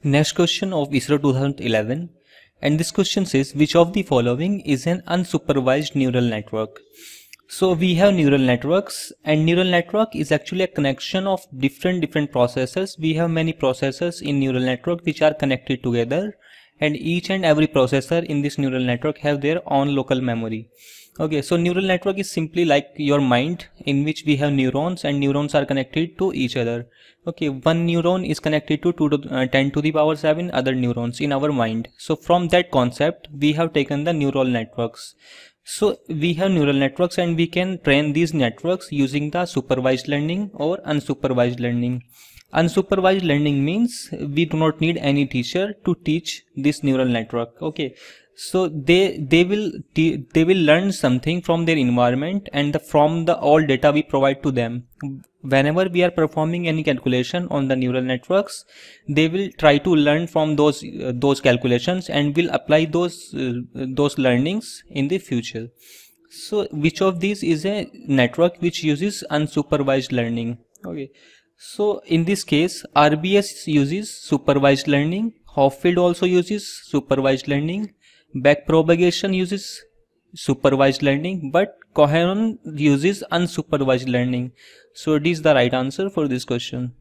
Next question of ISRO 2011, and this question says which of the following is an unsupervised neural network. So we have neural networks, and neural network is actually a connection of different processors. We have many processors in neural network which are connected together, and each and every processor in this neural network have their own local memory. Okay, so neural network is simply like your mind, in which we have neurons, and neurons are connected to each other. Okay, one neuron is connected to 10 to the power 7 other neurons in our mind. So from that concept we have taken the neural networks. So we have neural networks, and we can train these networks using the supervised learning or unsupervised learning. Unsupervised learning means we do not need any teacher to teach this neural network. Okay, so they will learn something from their environment and from the all data we provide to them. Whenever we are performing any calculation on the neural networks, they will try to learn from those calculations and will apply those learnings in the future. So which of these is a network which uses unsupervised learning? Okay, so in this case RBS uses supervised learning, Hopfield also uses supervised learning, backpropagation uses supervised learning, but Coheron uses unsupervised learning. So it is the right answer for this question.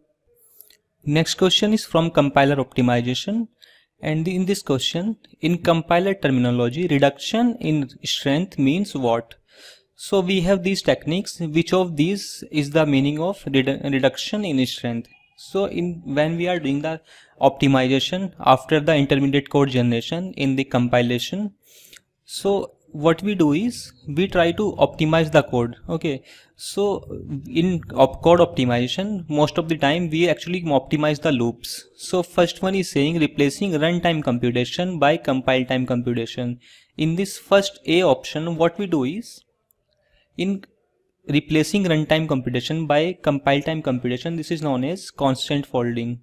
Next question is from compiler optimization, and in this question, in compiler terminology, reduction in strength means what? So we have these techniques. Which of these is the meaning of reduction in strength? So when we are doing the optimization after the intermediate code generation in the compilation, so what we do is we try to optimize the code. Okay, so in code optimization, most of the time we actually optimize the loops. So first one is saying replacing runtime computation by compile time computation. In this first A option, what we do is, in replacing runtime computation by compile time computation, this is known as constant folding.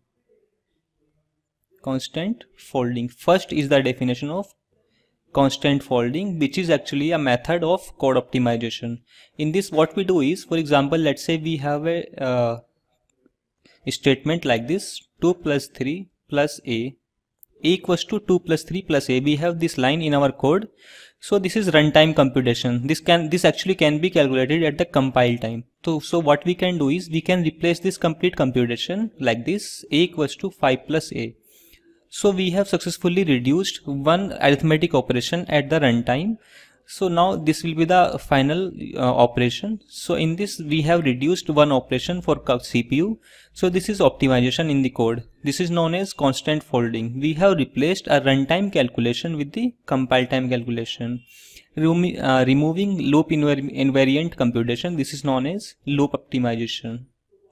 Constant folding. First is the definition of constant folding, which is actually a method of code optimization. In this, what we do is, for example, let's say we have a statement like this: 2 plus 3 plus a equals to 2 plus 3 plus a. We have this line in our code. So this is runtime computation. This actually can be calculated at the compile time. So what we can do is we can replace this complete computation like this: a equals to 5 plus a. So we have successfully reduced one arithmetic operation at the runtime. So now this will be the final operation. So in this we have reduced one operation for CPU. So this is optimization in the code. This is known as constant folding. We have replaced a runtime calculation with the compile time calculation. Removing loop invariant computation. This is known as loop optimization.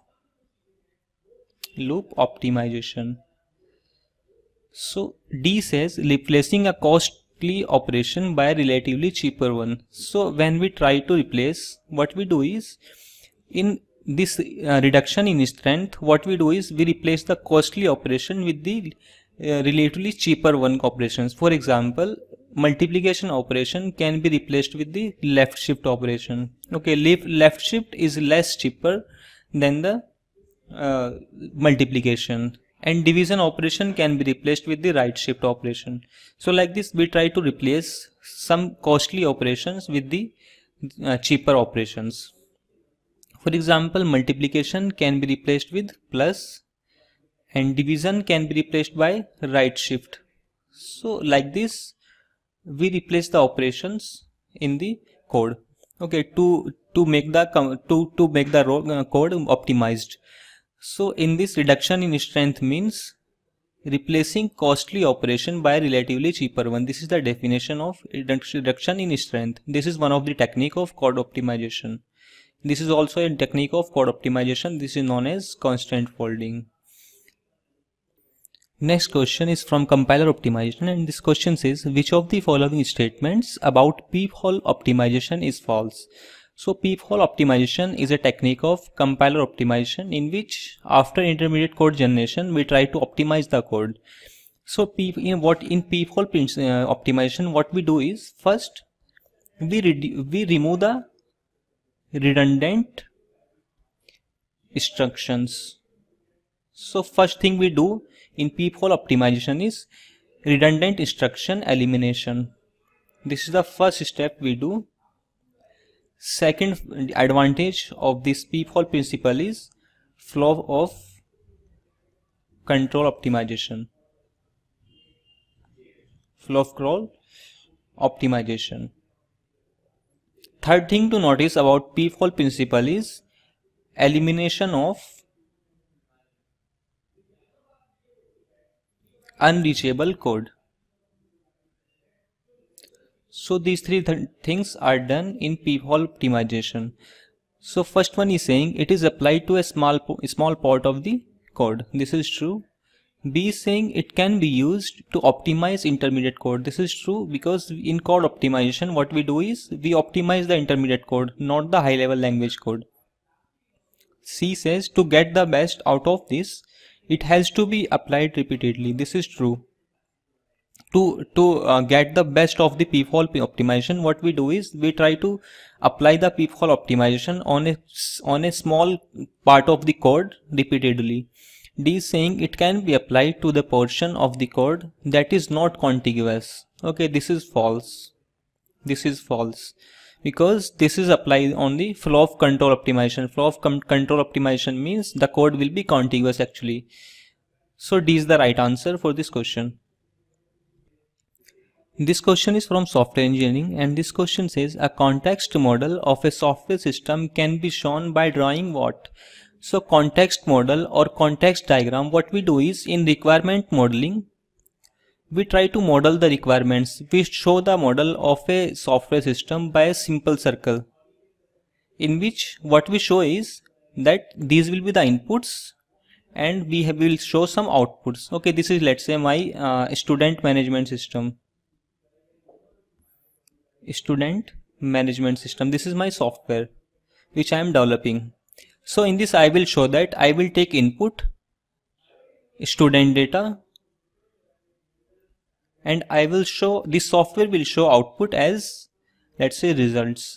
Loop optimization. So D says replacing a costly operation by a relatively cheaper one. So when we try to replace, what we do is, in this reduction in strength, what we do is we replace the costly operation with the relatively cheaper one operations. For example, multiplication operation can be replaced with the left shift operation. Okay, left shift is less cheaper than the multiplication, and division operation can be replaced with the right shift operation. So like this we try to replace some costly operations with the cheaper operations. For example, multiplication can be replaced with plus, and division can be replaced by right shift. So like this we replace the operations in the code. Okay, to make the code optimized. So in this, reduction in strength means replacing costly operation by a relatively cheaper one. This is the definition of reduction in strength. This is one of the technique of code optimization. This is also a technique of code optimization. This is known as constant folding. Next question is from compiler optimization, and this question says which of the following statements about peephole optimization is false? So peephole optimization is a technique of compiler optimization in which after intermediate code generation we try to optimize the code. So in peephole optimization, what we do is, first we remove the redundant instructions. So first thing we do in peephole optimization is redundant instruction elimination. This is the first step we do. Second advantage of this peephole principle is flow of control optimization. Flow of control optimization. Third thing to notice about peephole principle is elimination of unreachable code. So these three things are done in peephole optimization. So first one is saying it is applied to a small part of the code. This is true. B is saying it can be used to optimize intermediate code. This is true, because in code optimization what we do is we optimize the intermediate code, not the high level language code. C says to get the best out of this, it has to be applied repeatedly. This is true. To get the best of the peephole optimization, what we do is we try to apply the peephole optimization on a small part of the code repeatedly. D is saying it can be applied to the portion of the code that is not contiguous. Okay, this is false. This is false, because this is applied on the flow of control optimization. Flow of control optimization means the code will be contiguous actually. So D is the right answer for this question. This question is from software engineering, and this question says a context model of a software system can be shown by drawing what? So context model or context diagram, what we do is in requirement modeling, we try to model the requirements. We show the model of a software system by a simple circle, in which what we show is that these will be the inputs and we will show some outputs. Okay, this is, let's say, my student management system. Student management system. This is my software which I am developing. So in this I will show that I will take input student data, and I will show this software will show output as, let's say, results.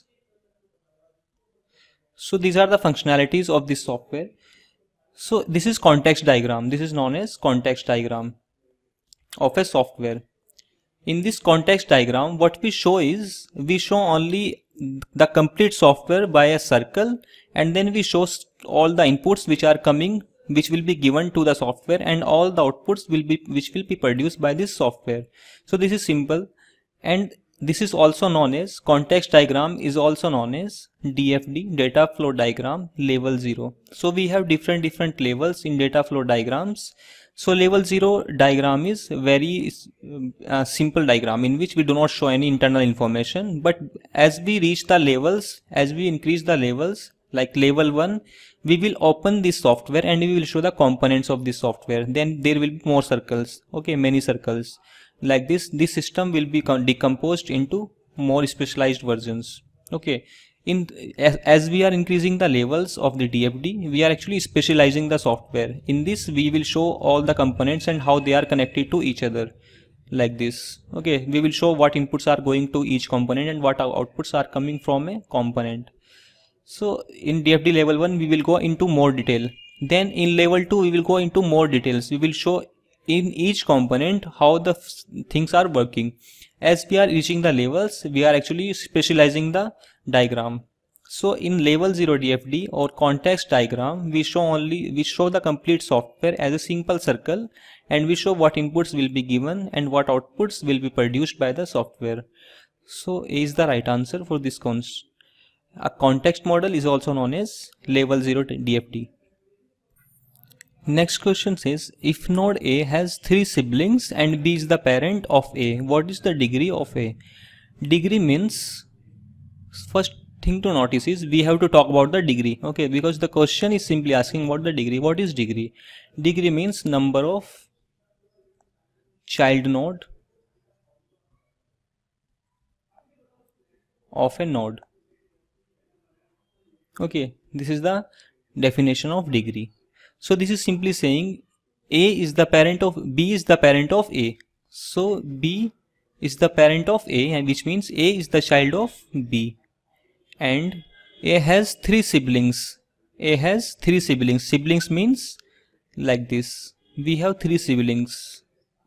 So these are the functionalities of this software. So this is context diagram. This is known as context diagram of a software. In this context diagram, what we show is we show only the complete software by a circle, and then we show all the inputs which are coming, which will be given to the software, and all the outputs which will be produced by this software. So this is simple, and this is also known as context diagram is also known as DFD, data flow diagram level 0. So we have different levels in data flow diagrams. So level 0 diagram is very simple diagram in which we do not show any internal information, but as we reach the levels, as we increase the levels, like level 1, we will open this software and we will show the components of this software. Then there will be more circles, okay, many circles. Like this system will be decomposed into more specialized versions. Okay, as we are increasing the levels of the DFD, we are actually specializing the software. In this we will show all the components and how they are connected to each other, like this. Okay, we will show what inputs are going to each component and what outputs are coming from a component. So in DFD level 1 we will go into more detail. Then in level 2 we will go into more details. We will show in each component how the things are working. As we are reaching the levels, we are actually specializing the diagram. So in level 0 DFD or context diagram, we show the complete software as a simple circle, and we show what inputs will be given and what outputs will be produced by the software. So A is the right answer for this concept. A context model is also known as level 0 DFD. Next question says, if node A has 3 siblings and B is the parent of A, what is the degree of A? Degree means, first thing to notice is we have to talk about the degree, okay, because the question is simply asking what the degree. What is degree? Degree means number of child node of a node. Okay, this is the definition of degree. So this is simply saying A is the parent of B is the parent of A. So B is the parent of A, and which means A is the child of B. And A has 3 siblings. A has 3 siblings. Siblings means like this. We have 3 siblings.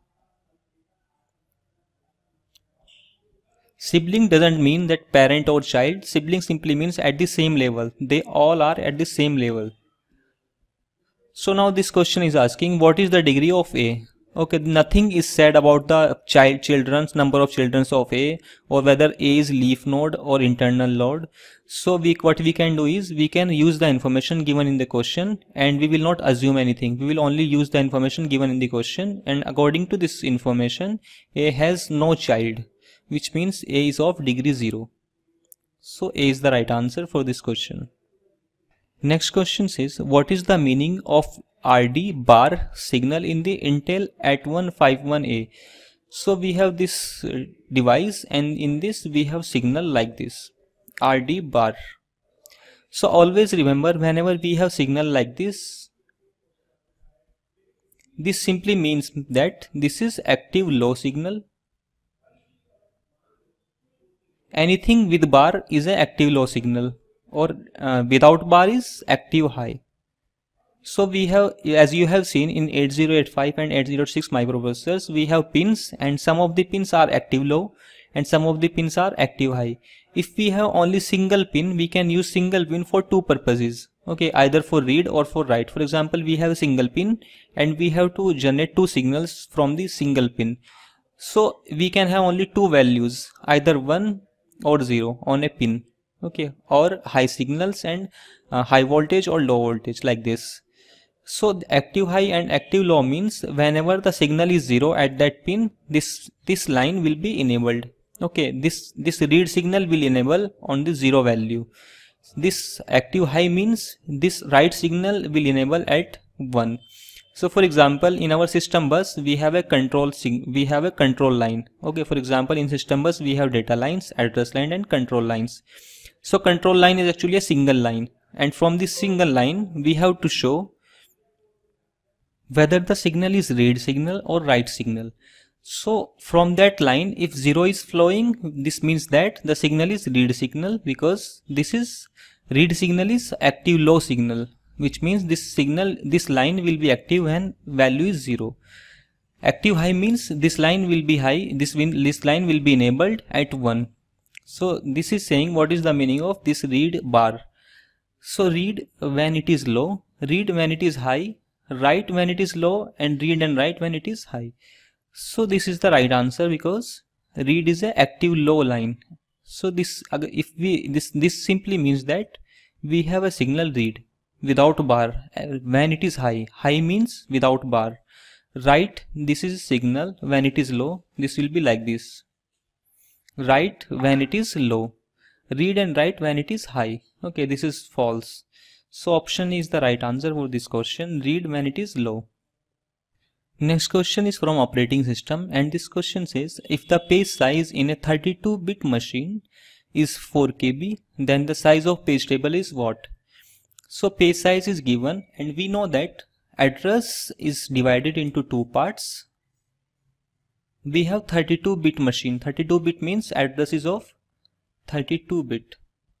Sibling doesn't mean that parent or child. Sibling simply means at the same level. They all are at the same level. So now this question is asking what is the degree of A? Okay, nothing is said about the children's number of children of A, or whether A is leaf node or internal node. So what we can do is we can use the information given in the question, and we will not assume anything. We will only use the information given in the question, and according to this information, A has no child, which means A is of degree 0. So A is the right answer for this question. Next question says, what is the meaning of RD bar signal in the Intel 8151A? So we have this device, and in this we have signal like this, RD bar. So always remember, whenever we have signal like this simply means that this is active low signal. Anything with bar is an active low signal, or without bar is active high. So we have, as you have seen in 8085 and 8086 microprocessors, we have pins, and some of the pins are active low and some of the pins are active high. If we have only single pin, we can use single pin for two purposes. Okay, either for read or for write. For example, we have a single pin and we have to generate two signals from the single pin. So we can have only two values, either 1 or 0 on a pin. Okay, or high signals and high voltage or low voltage, like this. So the active high and active low means whenever the signal is 0 at that pin, this line will be enabled. Okay, this read signal will enable on the 0 value. This active high means this write signal will enable at 1. So for example, in our system bus we have a control line. Okay, for example, in system bus we have data lines, address line and control lines. So control line is actually a single line, and from this single line we have to show whether the signal is read signal or write signal. So from that line, if 0 is flowing, this means that the signal is read signal, because this read signal is active low signal, which means this line will be active when value is 0. Active high means this line will be high, this line will be enabled at 1. So this is saying what is the meaning of this read bar. So read when it is low, read when it is high, write when it is low, and read and write when it is high. So this is the right answer, because read is a active low line. So this simply means that we have a signal read without bar when it is high. High means without bar. Write, this is signal when it is low, this will be like this. Write when it is low. Read and write when it is high. Okay, this is false. So option is the right answer for this question, read when it is low. Next question is from operating system, and this question says, if the page size in a 32-bit machine is 4 KB, then the size of page table is what? So page size is given, and we know that address is divided into two parts. We have 32-bit machine. 32-bit means address is of 32-bit.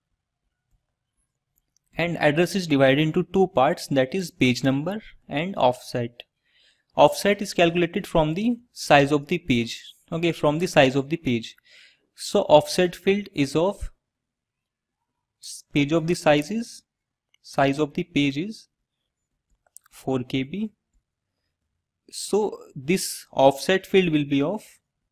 And address is divided into two parts, that is page number and offset. Offset is calculated from the size of the page. Okay, from the size of the page. So offset field is of page of the size of the page is 4 KB. So this offset field will be of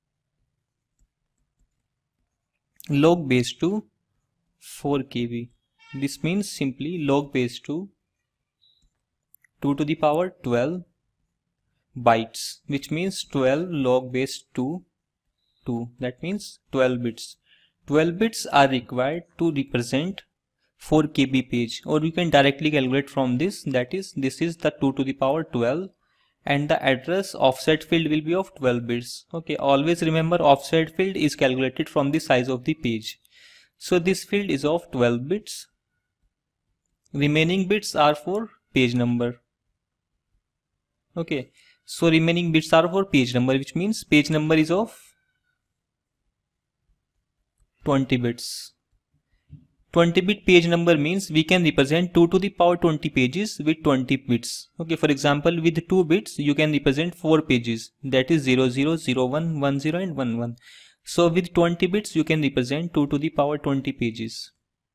log base 2 4 KB. This means simply log base 2 to the power 12 bytes, which means 12 log base 2, that means 12 bits. 12 bits are required to represent 4 KB page, or you can directly calculate from this, that is, this is the 2 to the power 12, and the address offset field will be of 12 bits. Okay, always remember offset field is calculated from the size of the page. So this field is of 12 bits. Remaining bits are for page number. Okay, so remaining bits are for page number, which means page number is of 20 bits. 20-bit page number means we can represent 2 to the power 20 pages with 20 bits. Okay, for example, with 2 bits you can represent 4 pages, that is 00, 01, 10 and 11. So with 20 bits you can represent 2 to the power 20 pages.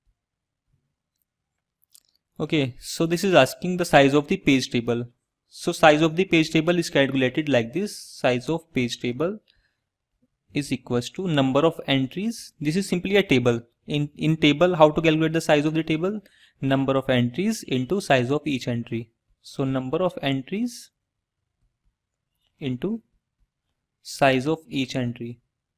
Okay, so this is asking the size of the page table. So size of the page table is calculated like this. Size of page table is equals to number of entries. This is simply a table. In table, how to calculate the size of the table? Number of entries into size of each entry. So number of entries into size of each entry.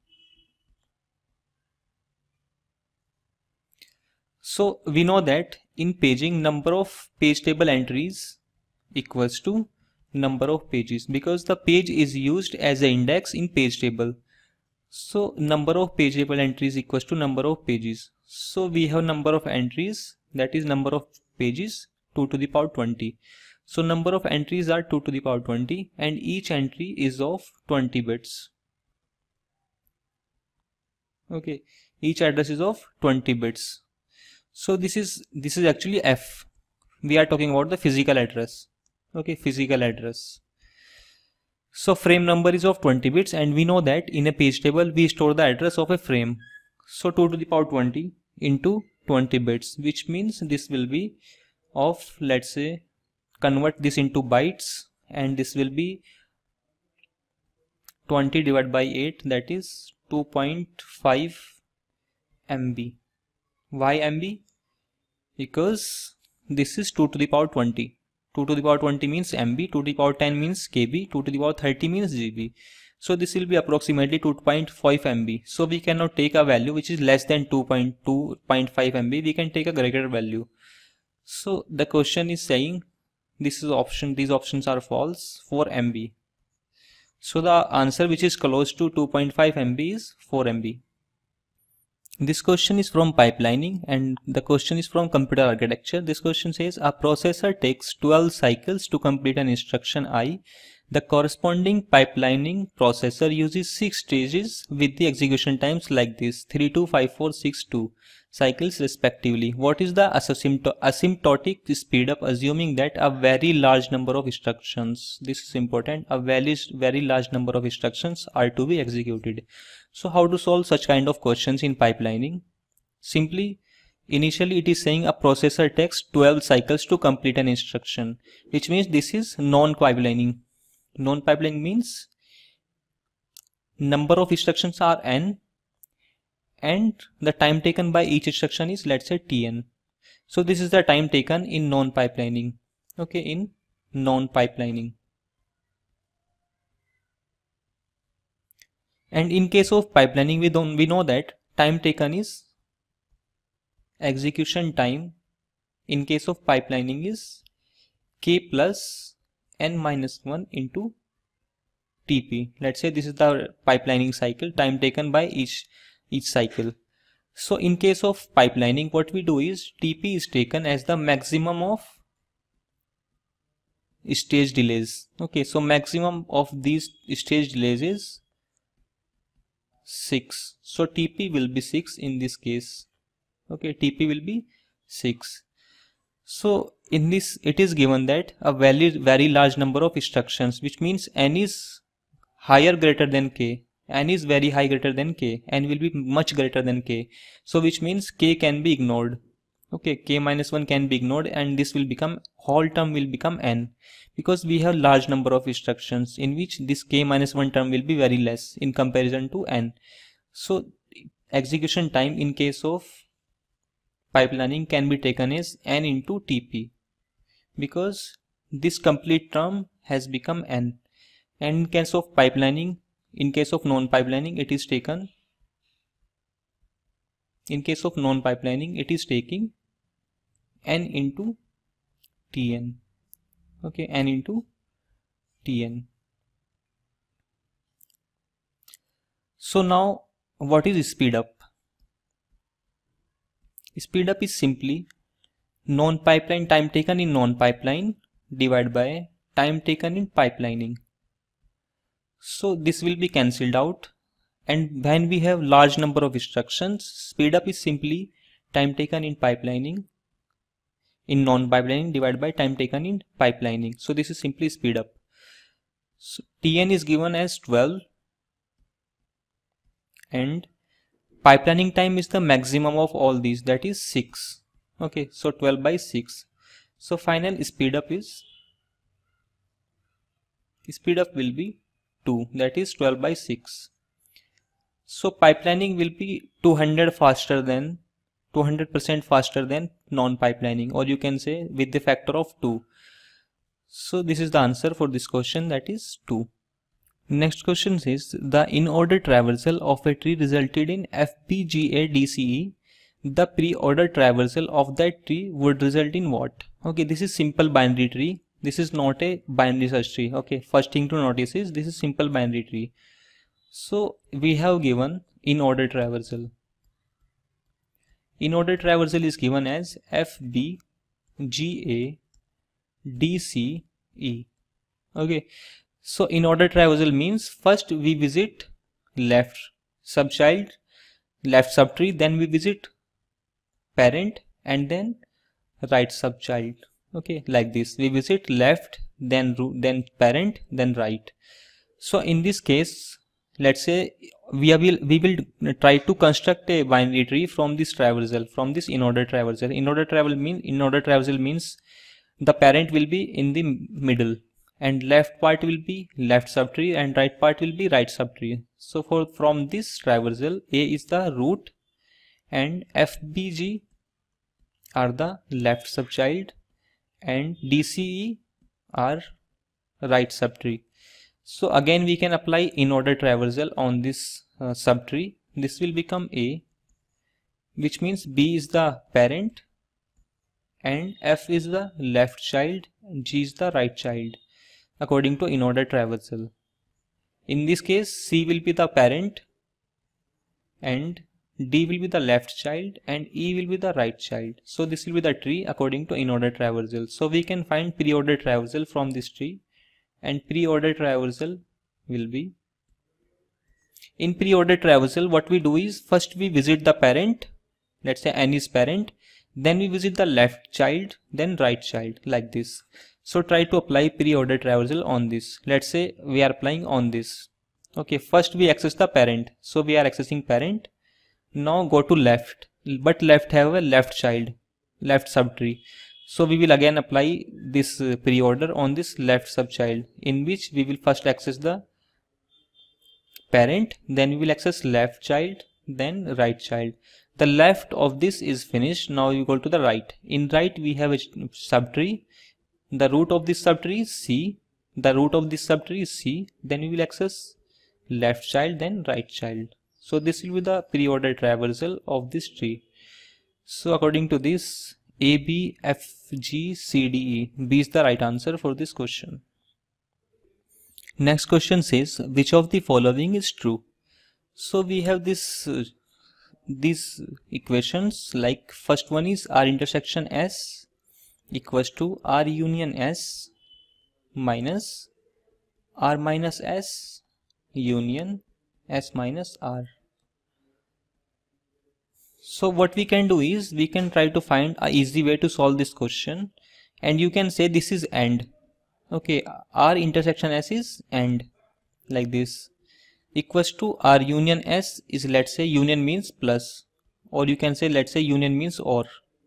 So we know that in paging, number of page table entries equals to number of pages, because the page is used as an index in page table. So number of page table entries equals to number of pages. So we have number of entries, that is number of pages, 2 to the power 20. So number of entries are 2 to the power 20 and each entry is of 20 bits. Okay, each address is of 20 bits. So this is actually F. We are talking about the physical address. Okay, physical address. So frame number is of 20 bits and we know that in a page table we store the address of a frame. So 2 to the power 20 into 20 bits, which means this will be of, let's say, convert this into bytes, and this will be 20 divided by 8, that is 2.5 MB. Why MB? Because this is 2 to the power 20. 2 to the power 20 means MB, 2 to the power 10 means KB, 2 to the power 30 means GB. So this will be approximately 2.5 MB. So we cannot take a value which is less than 2.5 MB. We can take a greater value. So the question is saying this is option, these options are false for MB. So the answer which is close to 2.5 MB is 4 MB. This question is from pipelining and the question is from computer architecture. This question says a processor takes 12 cycles to complete an instruction I. The corresponding pipelining processor uses 6 stages with the execution times like this: 32, 54, 62 cycles respectively. What is the asymptotic speed up assuming that a very large number of instructions, this is important, a very large number of instructions are to be executed? So how to solve such kind of questions in pipelining? Simply, initially it is saying a processor takes 12 cycles to complete an instruction, which means this is non-pipelining. Non-pipelining means number of instructions are n and the time taken by each instruction is, let's say, tn. So this is the time taken in non-pipelining. Okay, in non-pipelining. And in case of pipelining, we know that time taken is execution time. In case of pipelining is k plus n minus 1 into tp. Let's say this is the pipelining cycle, time taken by each cycle. So in case of pipelining, what we do is tp is taken as the maximum of stage delays. Okay, so maximum of these stage delays is 6. So TP will be 6 in this case. Okay, TP will be 6. So in this it is given that a very large number of instructions, which means n is higher greater than k. N is very high greater than k. N will be much greater than k. So which means k can be ignored. Okay, k minus 1 can be ignored and this will become, whole term will become n, because we have large number of instructions in which this k minus 1 term will be very less in comparison to n. So execution time in case of pipelining can be taken as n into tp, because this complete term has become n. And in case of pipelining, in case of non-pipelining, it is taken, in case of non-pipelining, it is taking n into tn. Okay, n into tn. So now what is speed up? Speed up is simply non-pipeline time taken in non-pipeline divided by time taken in pipelining. So this will be cancelled out, and when we have large number of instructions, speed up is simply time taken in pipelining in non-pipelining divided by time taken in pipelining. So this is simply speed up. So Tn is given as 12 and pipelining time is the maximum of all these, that is 6. Okay, so 12 by 6. So final speed up will be 2, that is 12 by 6. So pipelining will be 200% faster than non-pipelining, or you can say with the factor of 2. So this is the answer for this question, that is 2. Next question says the in-order traversal of a tree resulted in FPGA DCE. The pre-order traversal of that tree would result in what? Okay, this is simple binary tree. This is not a binary search tree. Okay, first thing to notice is this is simple binary tree. So we have given in-order traversal. In-order traversal is given as FBGA DCE. Okay, so in-order traversal means first we visit left subtree, then we visit parent, and then right subchild. Okay, like this we visit left, then parent, then right. So in this case, let's say we will try to construct a binary tree from this traversal, from this in-order traversal. In-order traversal means the parent will be in the middle, and left part will be left subtree and right part will be right subtree. So from this traversal, A is the root and FBG are the left subchild and DCE are right subtree. So again we can apply in-order traversal on this subtree. This will become A, which means B is the parent and F is the left child and G is the right child according to in-order traversal. In this case, C will be the parent and D will be the left child and E will be the right child. So this will be the tree according to in-order traversal. So we can find pre-order traversal from this tree, and pre-order traversal will be, in pre-order traversal what we do is first we visit the parent, let's say N is parent, then we visit the left child, then right child, like this. So try to apply pre-order traversal on this. Let's say we are applying on this. Okay, first we access the parent, so we are accessing parent. Now go to left, but left have a left child, left subtree. So we will again apply this pre-order on this left subchild, in which we will first access the parent, then we will access left child, then right child. The left of this is finished. Now you go to the right. In right we have a subtree. The root of this subtree is C. Then we will access left child, then right child. So this will be the pre-order traversal of this tree. So according to this, A, B, F, G, C, D, E. B is the right answer for this question. Next question says, which of the following is true? So we have these equations, like first one is R intersection S equals to R union S minus R minus S union S minus R. So what we can do is we can try to find an easy way to solve this question, and you can say this is AND. Okay, R intersection S is AND, like this, equals to R union S is, let's say union means plus, or you can say let's say union means OR,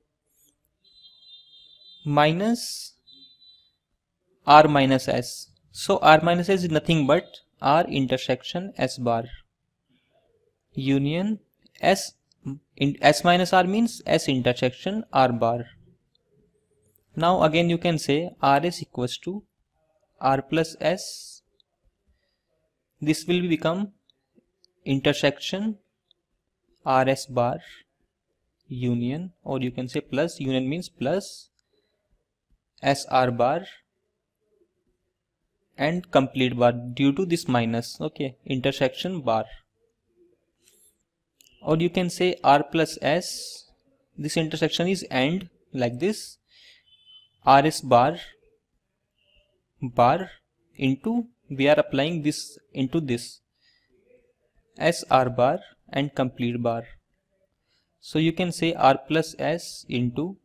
minus R minus S. So R minus S is nothing but R intersection S bar union S. S minus R means S intersection R bar. Now again you can say RS equals to R plus S. This will become intersection RS bar union, or you can say plus, union means plus SR bar and complete bar due to this minus. Okay, intersection bar. Or you can say R plus S, this intersection is AND, like this, RS bar into, we are applying this into this SR bar and complete bar. So you can say r plus s into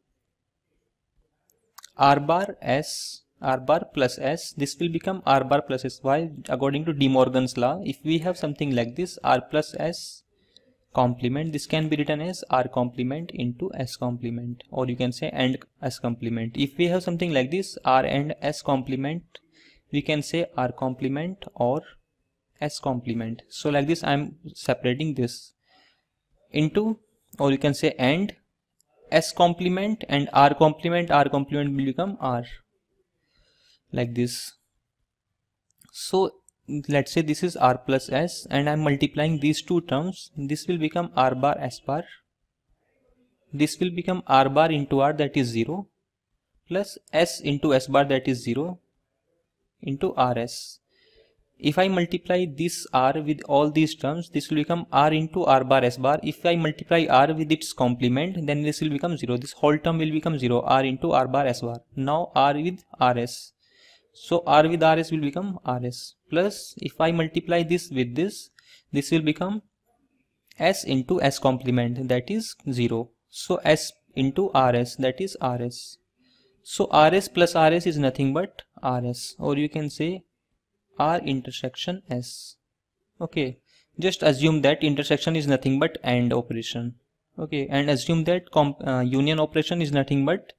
r bar plus s. This will become r bar plus s. Why? According to De Morgan's law, if we have something like this, r plus s complement, this can be written as r complement into s complement, or you can say and s complement. If we have something like this, r and s complement, we can say r complement or s complement. So like this I am separating this into, or you can say and s complement and r complement will become r, like this. So let's say this is r plus s and I'm multiplying these two terms. This will become r bar s bar. This will become r bar into r, that is 0, plus s into s bar, that is 0, into rs. If I multiply this r with all these terms, this will become r into r bar s bar. If I multiply r with its complement, then this will become 0. This whole term will become 0, r into r bar s bar. Now r with rs. So r with rs will become rs, plus if I multiply this with this will become s into s complement, that is 0. So s into rs, that is rs. So rs plus rs is nothing but rs, or you can say r intersection s. Okay, just assume that intersection is nothing but AND operation. Okay, and assume that union operation is nothing but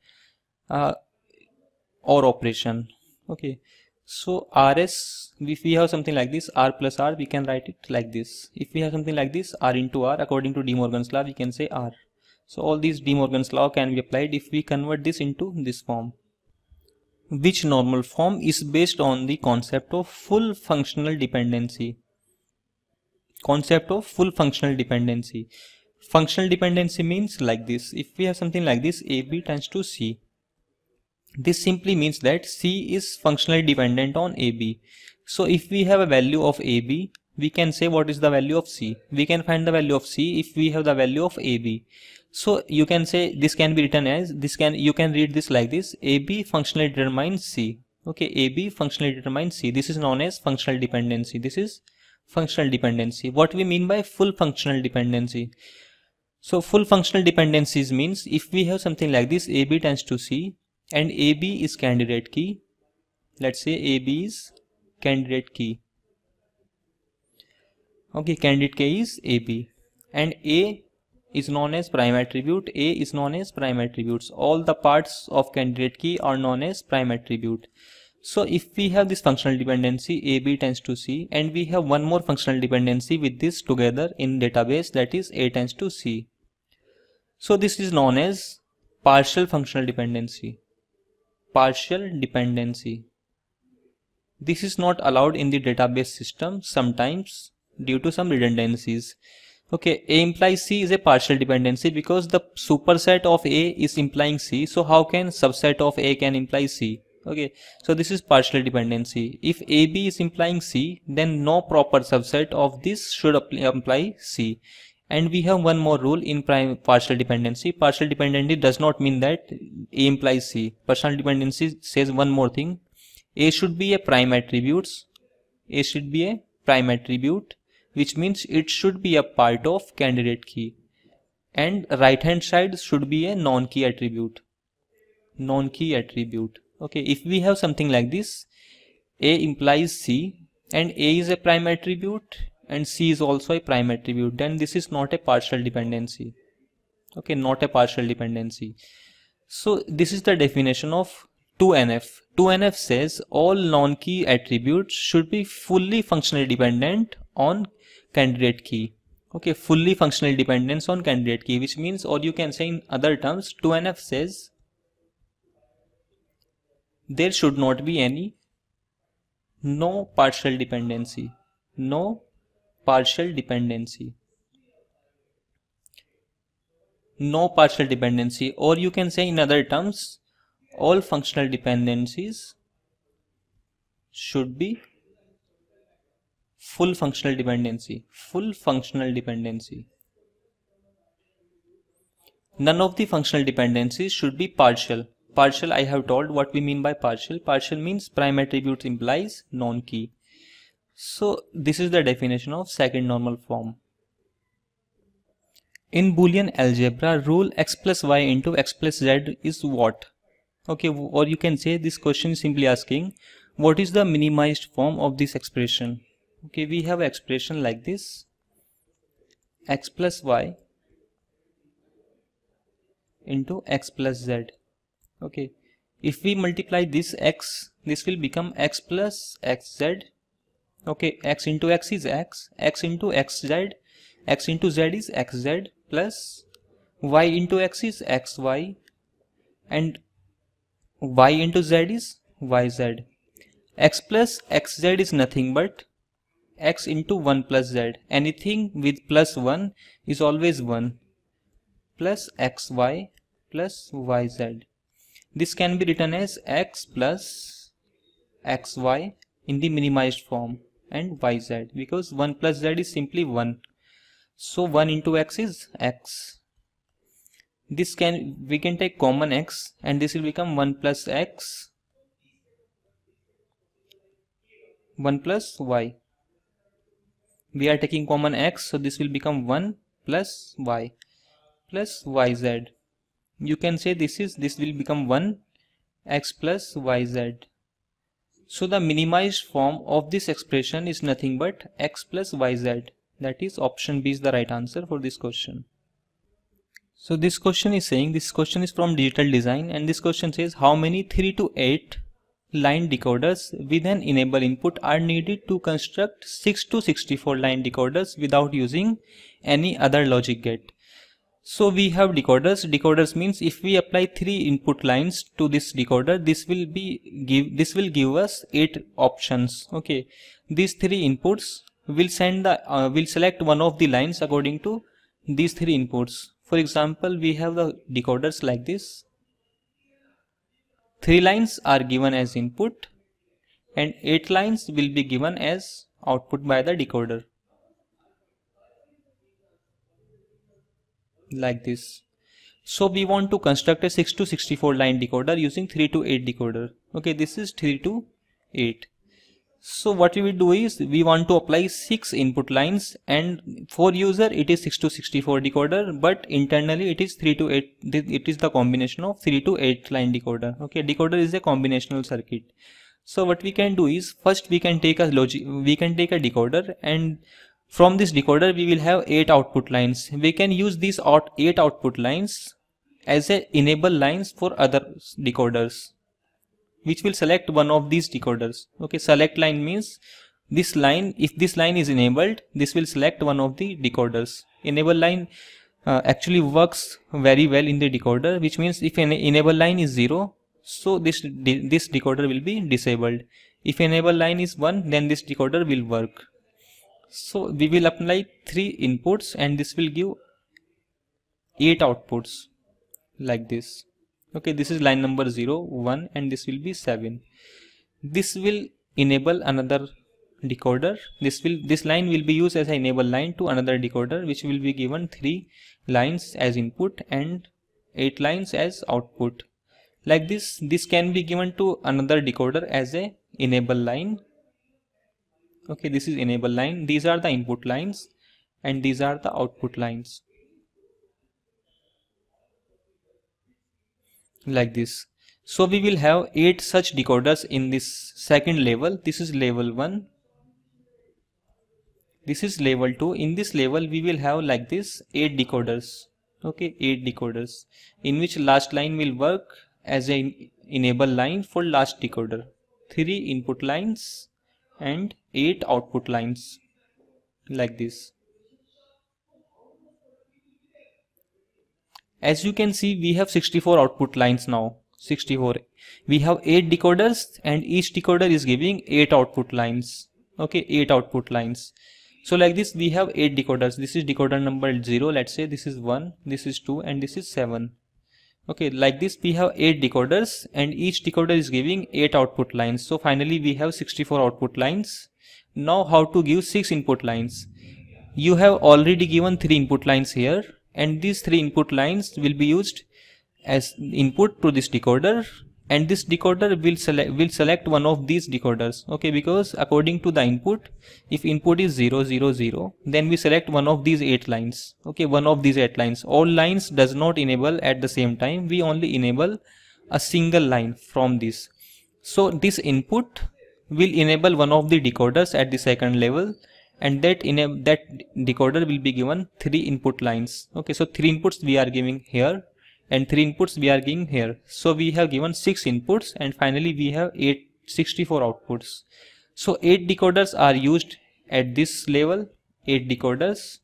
OR operation. Okay, so rs, if we have something like this, r plus r, we can write it like this. If we have something like this, r into r, according to De Morgan's law, we can say r. So all these De Morgan's law can be applied if we convert this into this form. Which normal form is based on the concept of full functional dependency? Concept of full functional dependency. Functional dependency means like this. If we have something like this, AB tends to C. This simply means that C is functionally dependent on AB. So if we have a value of AB, we can say what is the value of C. We can find the value of C if we have the value of AB. So you can say this can be written as you can read this like this: AB functionally determines C. Okay, AB functionally determines C. This is known as functional dependency. This is functional dependency. What we mean by full functional dependency? So full functional dependencies means if we have something like this, AB tends to C and AB is candidate key. Let's say AB is candidate key. Okay, candidate key is AB and A is known as prime attribute. A is known as prime attributes. All the parts of candidate key are known as prime attribute. So if we have this functional dependency, AB tends to C, and we have one more functional dependency with this together in database, that is A tends to C. So this is known as partial functional dependency. Partial dependency. This is not allowed in the database system sometimes due to some redundancies. Okay, A implies C is a partial dependency because the superset of A is implying C. So how can subset of A can imply C? Okay, so this is partial dependency. If AB is implying C, then no proper subset of this should imply C. And we have one more rule in partial dependency. Partial dependency does not mean that A implies C. Partial dependency says one more thing. A should be a prime attribute. A should be a prime attribute, which means it should be a part of candidate key. And right hand side should be a non-key attribute. Non-key attribute. Okay, if we have something like this, A implies C and A is a prime attribute and C is also a prime attribute, then this is not a partial dependency. Okay, not a partial dependency. So this is the definition of 2NF. 2NF says all non-key attributes should be fully functionally dependent on candidate key. Okay, fully functional dependence on candidate key, which means, or you can say in other terms, 2NF says there should not be any no partial dependency. No partial dependency. No partial dependency, or you can say in other terms, all functional dependencies should be full functional dependency. Full functional dependency. None of the functional dependencies should be partial. Partial, I have told what we mean by partial. Partial means prime attribute implies non-key. So this is the definition of second normal form. In Boolean algebra, rule x plus y into x plus z is what? Okay, or you can say this question is simply asking what is the minimized form of this expression. Okay, we have expression like this, x plus y into x plus z. Okay, if we multiply this x, this will become x plus xz. Okay, x into x is x into xz, x into z is xz, plus y into x is xy, and y into z is yz. X plus xz is nothing but x into 1 plus z. Anything with plus 1 is always 1, plus xy plus yz. This can be written as x plus xy in the minimized form and yz, because 1 plus z is simply 1. So 1 into x is x. We can take common x, and this will become 1 plus x, 1 plus y. We are taking common x, so this will become 1 plus y plus yz. You can say this will become 1 x plus yz. So the minimized form of this expression is nothing but x plus yz. That is option B is the right answer for this question. So this question is saying, this question is from digital design, and this question says how many 3 to 8 line decoders with an enable input are needed to construct 6 to 64 line decoders without using any other logic gate. So we have decoders. Decoders means if we apply 3 input lines to this decoder, this will give us 8 options. Okay, these 3 inputs will select one of the lines according to these 3 inputs. For example, we have the decoders like this. 3 lines are given as input and 8 lines will be given as output by the decoder. Like this. So we want to construct a 6 to 64 line decoder using 3 to 8 decoder. Okay, this is 3 to 8. So what we will do is we want to apply 6 input lines, and for user it is 6 to 64 decoder, but internally it is 3 to 8. It is the combination of 3 to 8 line decoder. Okay, decoder is a combinational circuit. So what we can do is first we can take a decoder, and from this decoder we will have 8 output lines. We can use these 8 output lines as a enable lines for other decoders, which will select one of these decoders. Okay, select line means this line, if this line is enabled, this will select one of the decoders. Enable line actually works very well in the decoder, which means if an enable line is 0, so this decoder will be disabled. If enable line is 1, then this decoder will work. So we will apply 3 inputs, and this will give 8 outputs like this. Okay, this is line number 0, 1, and this will be 7. This will enable another decoder. This line will be used as an enable line to another decoder, which will be given 3 lines as input and 8 lines as output. Like this can be given to another decoder as a enable line. Okay, this is enable line. These are the input lines and these are the output lines. Like this. So we will have 8 such decoders in this second level. This is level 1. This is level 2. In this level we will have like this 8 decoders. Okay, 8 decoders, in which last line will work as an enable line for last decoder. 3 input lines and 8 output lines like this. As you can see, we have 64 output lines now. 64. We have 8 decoders and each decoder is giving 8 output lines. Okay, 8 output lines. So like this we have 8 decoders. This is decoder number 0. Let's say this is 1, this is 2, and this is 7. Okay, like this we have 8 decoders and each decoder is giving 8 output lines. So finally we have 64 output lines. Now how to give 6 input lines? You have already given 3 input lines here, and these 3 input lines will be used as input to this decoder, and this decoder will select one of these decoders. Okay, because according to the input, if input is 0 0 0, then we select one of these 8 lines. Okay, one of these 8 lines. All lines does not enable at the same time. We only enable a single line from this. So this input will enable one of the decoders at the second level, and that decoder will be given 3 input lines. Okay, so 3 inputs we are giving here and 3 inputs we are giving here. So we have given 6 inputs, and finally we have 64 outputs. So 8 decoders are used at this level, 8 decoders,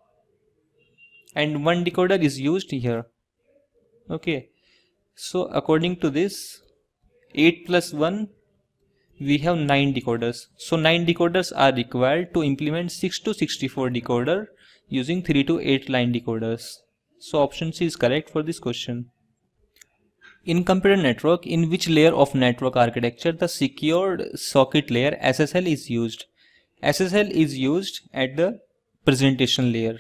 and 1 decoder is used here. Okay, so according to this, 8 plus 1, we have 9 decoders. So 9 decoders are required to implement 6 to 64 decoder using 3 to 8 line decoders. So option C is correct for this question. In computer network, in which layer of network architecture the secured socket layer SSL is used? SSL is used at the presentation layer.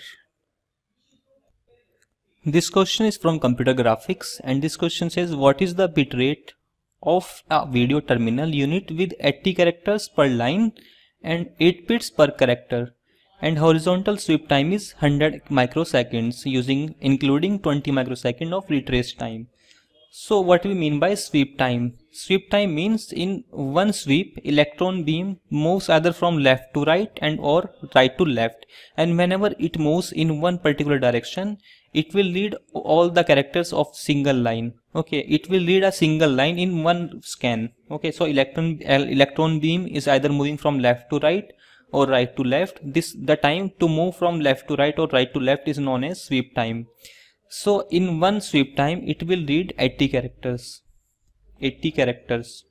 This question is from computer graphics, and this question says, what is the bit rate of a video terminal unit with 80 characters per line and 8 bits per character, and horizontal sweep time is 100 microseconds including 20 microseconds of retrace time. So what we mean by sweep time? Sweep time means in one sweep, electron beam moves either from left to right and or right to left, and whenever it moves in one particular direction, it will read all the characters of single line. Okay, it will read a single line in one scan. Okay, so electron beam is either moving from left to right or right to left. The time to move from left to right or right to left is known as sweep time. So in one sweep time, it will read 80 characters. 80 characters.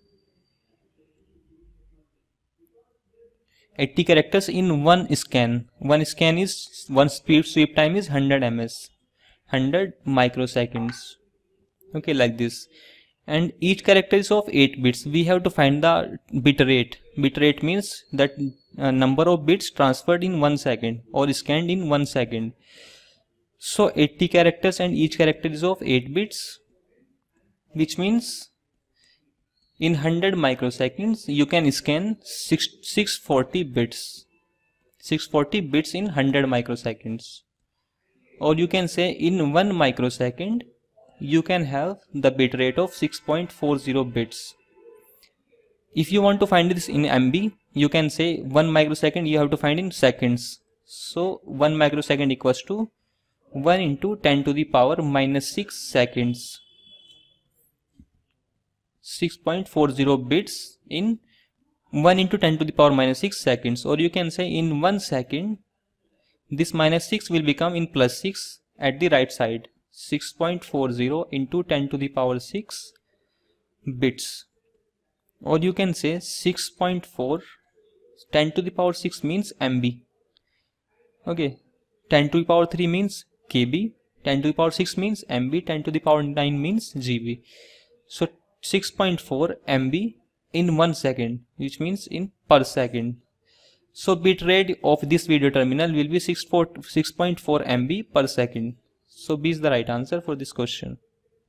80 characters in one scan. One sweep time is 100 ms. 100 microseconds. Okay, like this. And each character is of 8 bits. We have to find the bit rate. Bit rate means that number of bits transferred in 1 second or scanned in 1 second. So 80 characters and each character is of 8 bits, which means in 100 microseconds you can scan 640 bits. 640 bits in 100 microseconds. Or you can say in 1 microsecond you can have the bit rate of 6.40 bits. If you want to find this in MB, you can say 1 microsecond you have to find in seconds. So 1 microsecond equals to 1 into 10 to the power minus 6 seconds. 6.40 bits in 1 into 10 to the power minus 6 seconds. Or you can say in 1 second, this minus 6 will become in plus 6 at the right side. 6.40 into 10 to the power 6 bits. Or you can say 6.4, 10 to the power 6 means MB. Okay, 10 to the power 3 means KB, 10 to the power 6 means MB, 10 to the power 9 means GB. So 6.4 MB in 1 second, which means in per second. So bit rate of this video terminal will be 6.4 MB per second. So B is the right answer for this question.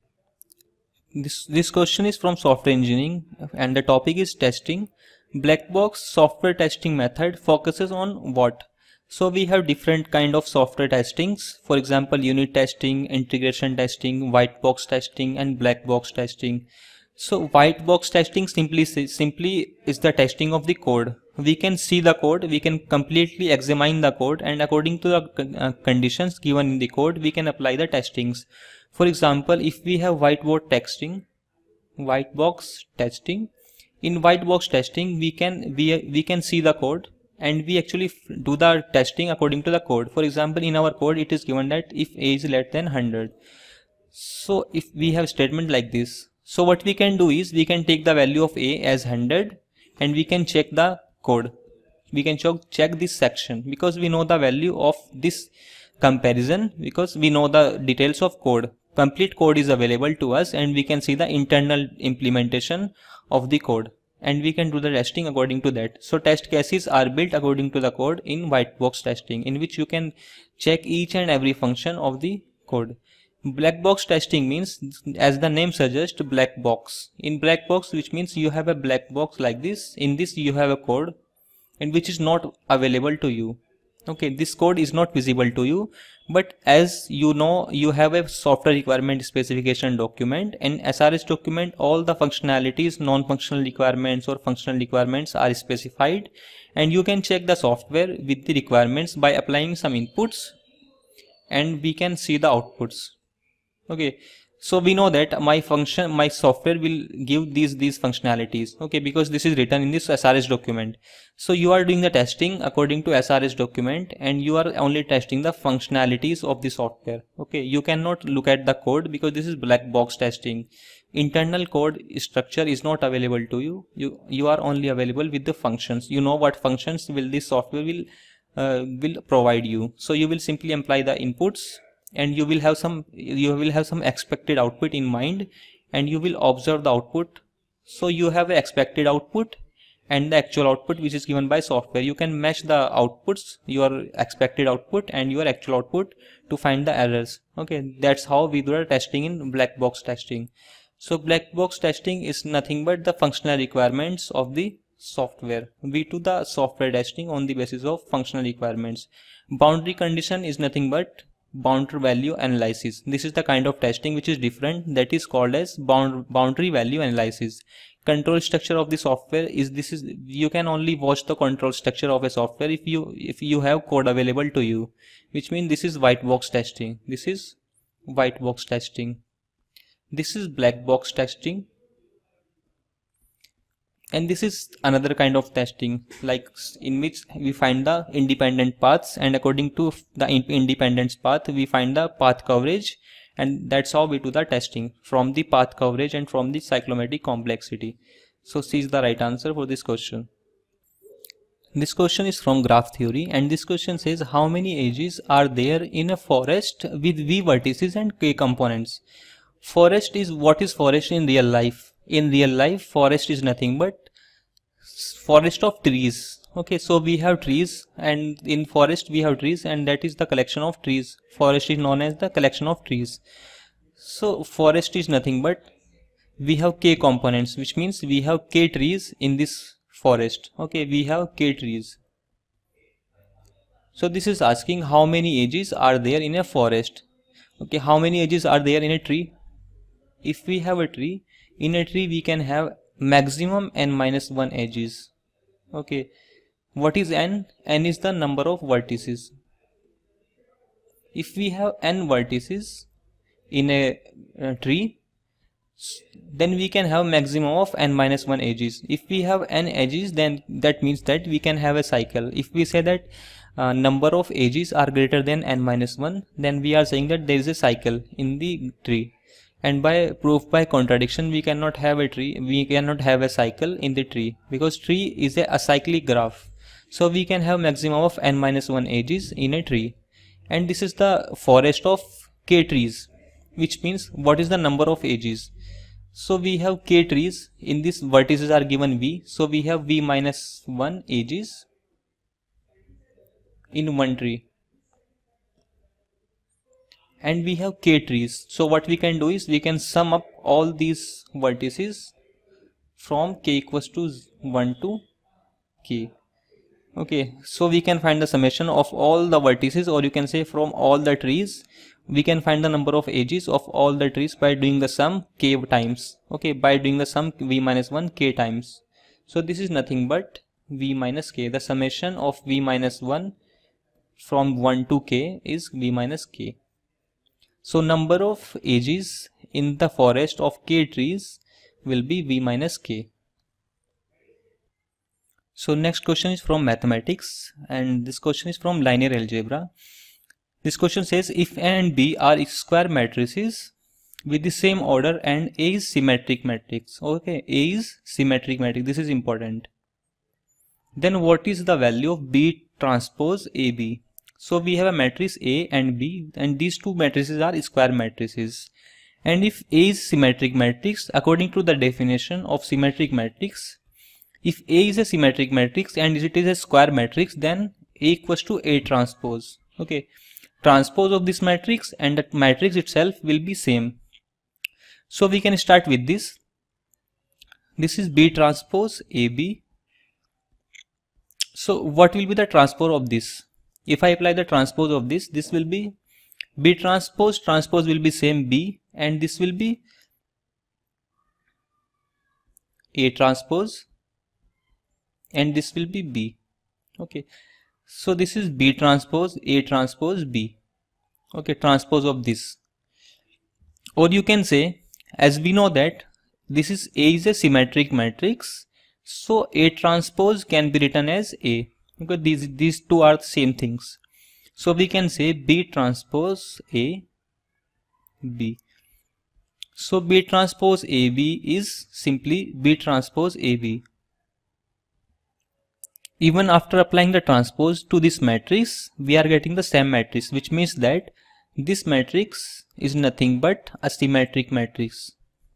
This question is from software engineering and the topic is testing. Black box software testing method focuses on what? So we have different kind of software testings. For example, unit testing, integration testing, white box testing, and black box testing. So white box testing simply is the testing of the code. We can see the code, we can completely examine the code, and according to the conditions given in the code, we can apply the testings. For example, if we have white box testing, in white box testing, we can see the code, and we actually do the testing according to the code. For example, in our code it is given that if a is less than 100. So if we have statement like this, so what we can do is we can take the value of a as 100 and we can check the code. We can check this section because we know the value of this comparison, because we know the details of code. Complete code is available to us and we can see the internal implementation of the code, and we can do the testing according to that. So test cases are built according to the code in white box testing, in which you can check each and every function of the code. Black box testing means, as the name suggests, black box. In black box, which means you have a black box like this. In this you have a code, and which is not available to you. Okay, this code is not visible to you, but as you know, you have a software requirement specification document, and SRS document, all the functionalities, non-functional requirements or functional requirements are specified, and you can check the software with the requirements by applying some inputs, and we can see the outputs. Okay, so we know that my software will give these functionalities. Okay, because this is written in this SRS document. So you are doing the testing according to SRS document, and you are only testing the functionalities of the software. Okay, you cannot look at the code because this is black box testing. Internal code structure is not available to you. You are only available with the functions. You know what functions will this software will provide you. So you will simply apply the inputs, and you will have some expected output in mind, and you will observe the output. So you have an expected output and the actual output which is given by software. You can match the outputs, your expected output and your actual output, to find the errors. Okay, that's how we do the testing in black box testing. So black box testing is nothing but the functional requirements of the software. We do the software testing on the basis of functional requirements. Boundary condition is nothing but boundary value analysis. This is the kind of testing which is different, that is called as boundary value analysis. Control structure of the software is, you can only watch the control structure of a software if you have code available to you, which means this is white box testing. This is white box testing. This is black box testing. And this is another kind of testing, like in which we find the independent paths, and according to the independence path we find the path coverage, and that's how we do the testing, from the path coverage and from the cyclomatic complexity. So C is the right answer for this question. This question is from graph theory, and this question says how many edges are there in a forest with V vertices and K components. Forest is, what is forest in real life? In real life, forest is nothing but forest of trees. Okay, so we have trees, and in forest we have trees, and that is the collection of trees. Forest is known as the collection of trees. So forest is nothing but we have K components, which means we have K trees in this forest. Okay, we have K trees. So this is asking how many edges are there in a forest. Okay, how many edges are there in a tree? If we have a tree, in a tree we can have maximum n-1 edges. Okay, what is n? N is the number of vertices. If we have n vertices in a tree, then we can have maximum of n-1 edges. If we have n edges, then that means that we can have a cycle. If we say that number of edges are greater than n-1, then we are saying that there is a cycle in the tree. And by proof by contradiction, we cannot have a tree, we cannot have a cycle in the tree, because tree is a acyclic graph. So we can have maximum of n-1 edges in a tree. And this is the forest of K trees, which means what is the number of edges? So we have K trees, in this vertices are given V, so we have V-1 edges in one tree. And we have K trees. So what we can do is we can sum up all these vertices from K equals to 1 to K. Okay, so we can find the summation of all the vertices, or you can say from all the trees we can find the number of edges of all the trees by doing the sum K times. Okay, by doing the sum V-1 K times. So this is nothing but V minus K. The summation of V-1 from 1 to K is V minus K. So number of edges in the forest of K trees will be V minus K. So next question is from mathematics, and this question is from linear algebra. This question says if A and B are square matrices with the same order and A is symmetric matrix. Okay, A is symmetric matrix. This is important. Then what is the value of B transpose AB? So we have a matrix A and B, and these two matrices are square matrices. And if A is symmetric matrix, according to the definition of symmetric matrix, if A is a symmetric matrix and it is a square matrix, then A equals to A transpose. Okay, transpose of this matrix, and that matrix itself will be same. So we can start with this. This is B transpose AB. So what will be the transpose of this? If I apply the transpose of this, this will be B transpose, transpose will be same B, and this will be A transpose, and this will be B. Okay, so this is B transpose, A transpose, B. Okay, transpose of this. Or you can say, as we know that this is A is a symmetric matrix, so A transpose can be written as A, because these two are the same things. So we can say B transpose A, B. So B transpose AB is simply B transpose AB. Even after applying the transpose to this matrix, we are getting the same matrix, which means that this matrix is nothing but a symmetric matrix.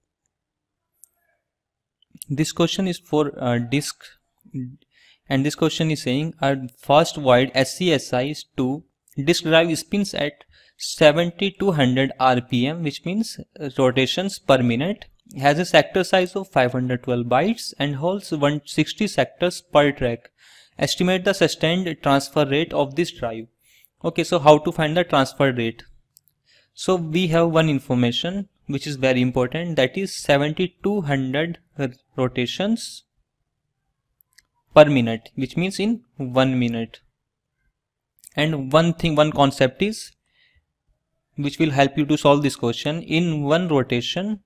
This question is for disk, and this question is saying a fast void SCSI 2 disk drive spins at 7200 RPM, which means rotations per minute, has a sector size of 512 bytes and holds 160 sectors per track. Estimate the sustained transfer rate of this drive. Okay, so how to find the transfer rate? So we have one information which is very important, that is 7200 rotations per minute, which means in 1 minute. And one concept is, which will help you to solve this question. In one rotation,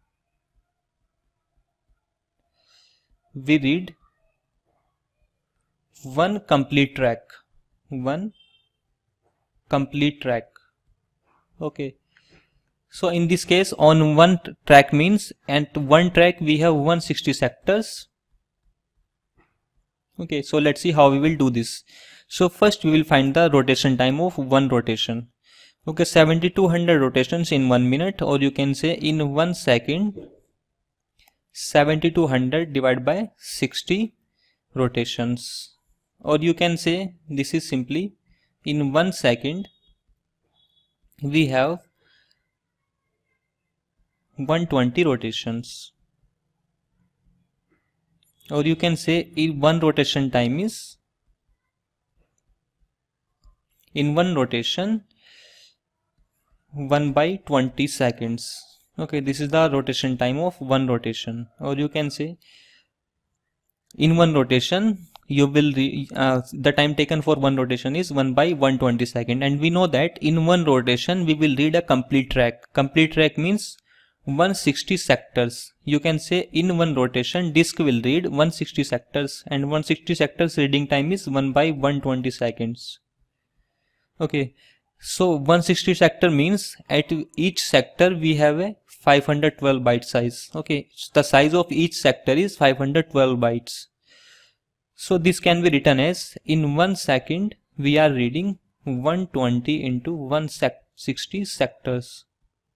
we read one complete track. Okay, so in this case, on one track means, and one track we have 160 sectors. Okay, so let's see how we will do this. So first we will find the rotation time of one rotation. Okay, 7200 rotations in 1 minute, or you can say in 1 second, 7200 divided by 60 rotations, or you can say this is simply in 1 second we have 120 rotations, or you can say in one rotation time is, in one rotation, 1 by 20 seconds. Okay, this is the rotation time of one rotation, or you can say in one rotation you will the time taken for one rotation is 1 by 120 second, and we know that in one rotation we will read a complete track. Complete track means 160 sectors. You can say in one rotation disk will read 160 sectors, and 160 sectors reading time is 1 by 120 seconds. Okay, so 160 sector means at each sector we have a 512 byte size. Okay, the size of each sector is 512 bytes. So this can be written as, in 1 second we are reading 120 into 160 sectors,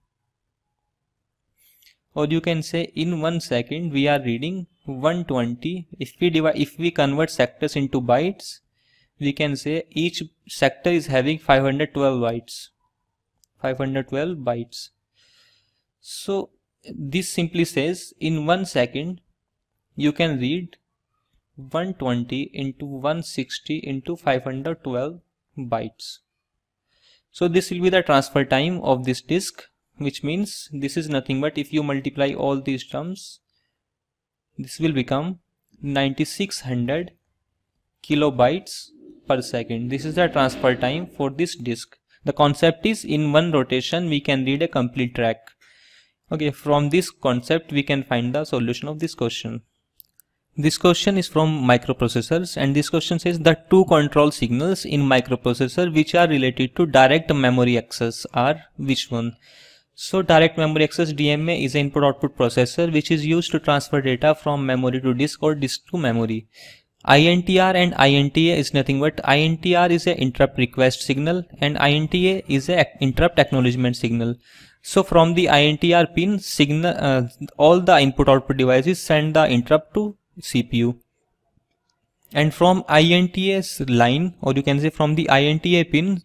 or you can say in 1 second we are reading 120. If we convert sectors into bytes, we can say each sector is having 512 bytes. 512 bytes. So this simply says in 1 second you can read 120 into 160 into 512 bytes. So this will be the transfer time of this disk, which means this is nothing but, if you multiply all these terms, this will become 9600 kilobytes per second. This is the transfer time for this disk. The concept is, in one rotation we can read a complete track. Okay, from this concept we can find the solution of this question. This question is from microprocessors, and this question says the two control signals in microprocessor which are related to direct memory access are which one? So direct memory access, DMA, is an input output processor which is used to transfer data from memory to disk or disk to memory. INTR and INTA is nothing but, INTR is a interrupt request signal and INTA is a interrupt acknowledgement signal. So from the INTR pin signal, all the input output devices send the interrupt to CPU, and from INTA's line, or you can say from the INTA pin,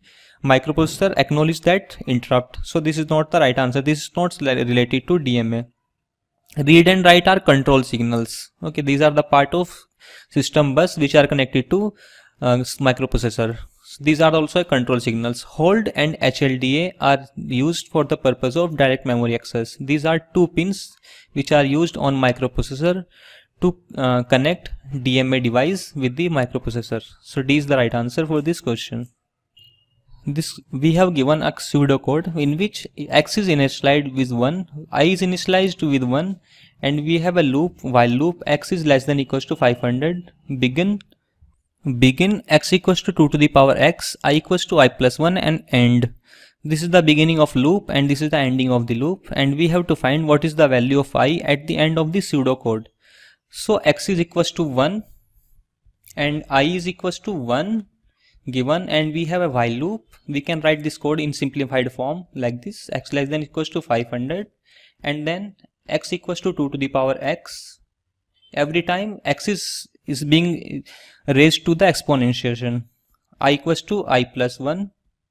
microprocessor acknowledge that interrupt. So this is not the right answer. This is not related to DMA. Read and write are control signals. Okay, these are the part of system bus which are connected to microprocessor. These are also control signals. Hold and HLDA are used for the purpose of direct memory access. These are two pins which are used on microprocessor to connect DMA device with the microprocessor. So D is the right answer for this question. This we have given a pseudocode in which X is initialized with 1, I is initialized with 1, and we have a loop, while loop X is less than equals to 500, begin X equals to 2 to the power X, I equals to I plus 1, and end. This is the beginning of loop and this is the ending of the loop, and we have to find what is the value of I at the end of the pseudocode. So X is equals to 1 and I is equals to 1 given, and we have a while loop. We can write this code in simplified form like this: X less than equals to 500, and then X equals to 2 to the power X. Every time X is being raised to the exponentiation, I equals to I plus 1,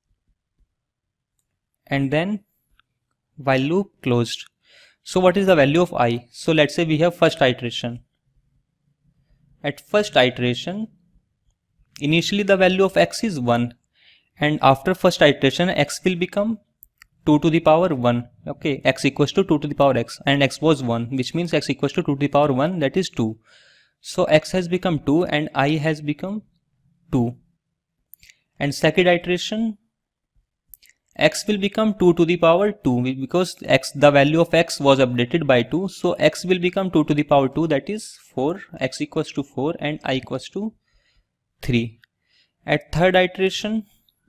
and then while loop closed. So what is the value of I? So let's say we have first iteration. At first iteration, initially the value of X is 1, and after first iteration X will become 2 to the power 1. Okay, X equals to 2 to the power X, and X was 1, which means X equals to 2 to the power 1, that is 2. So X has become 2 and I has become 2. And second iteration, X will become 2 to the power 2 because the value of X was updated by 2. So X will become 2 to the power 2, that is 4. X equals to 4 and I equals to 3. At third iteration,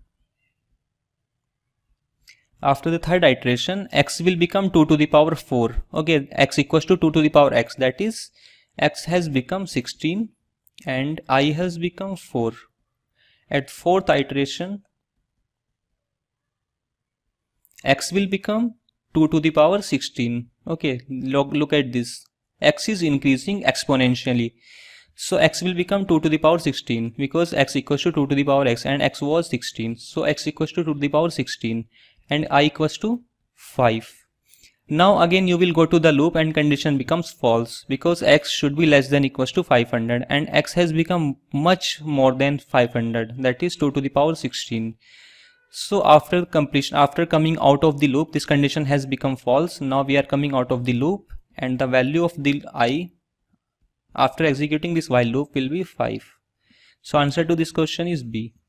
after the third iteration, X will become 2 to the power 4. Okay, X equals to 2 to the power X, that is X has become 16 and I has become 4. At fourth iteration, X will become 2 to the power 16. Okay, look at this. X is increasing exponentially. So X will become 2 to the power 16 because X equals to 2 to the power X and X was 16. So X equals to 2 to the power 16 and I equals to 5. Now again you will go to the loop and condition becomes false because X should be less than equals to 500 and X has become much more than 500, that is 2 to the power 16. So after completion, after coming out of the loop, this condition has become false. Now we are coming out of the loop and the value of the I after executing this while loop will be 5. So answer to this question is B.